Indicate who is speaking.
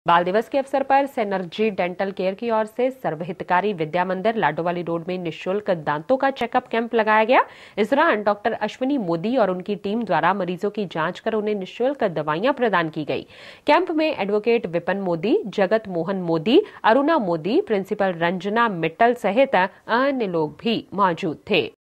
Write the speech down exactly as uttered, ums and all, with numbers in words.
Speaker 1: बाल दिवस के अवसर पर सेनर्जी डेंटल केयर की ओर से सर्वहितकारी विद्या मंदिर लाडोवाली रोड में निःशुल्क दांतों का चेकअप कैंप लगाया गया। इस दौरान डॉक्टर अश्विनी मोदी और उनकी टीम द्वारा मरीजों की जांच कर उन्हें निःशुल्क दवाइयां प्रदान की गई। कैंप में एडवोकेट विपिन मोदी, जगत मोहन मोदी, अरुणा मोदी, प्रिंसिपल रंजना मिट्टल सहित अन्य लोग भी मौजूद थे।